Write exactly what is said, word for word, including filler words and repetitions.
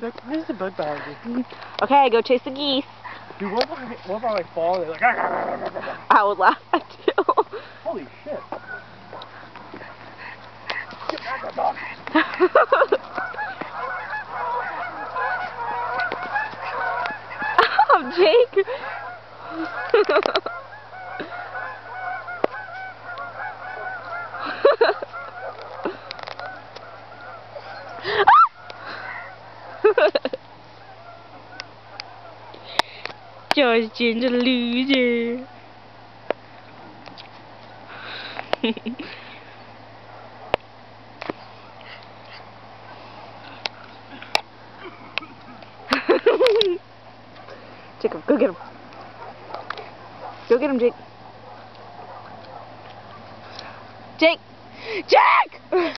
Like, where's the bug bounty? Okay, go chase the geese. Dude, what if I, what if I like fall and they're like, I would laugh at you. holy shit. Get back, my dog. Oh, Jake. Justin's a loser. Jacob, go get him. Go get him, Jake. Jake! Jake!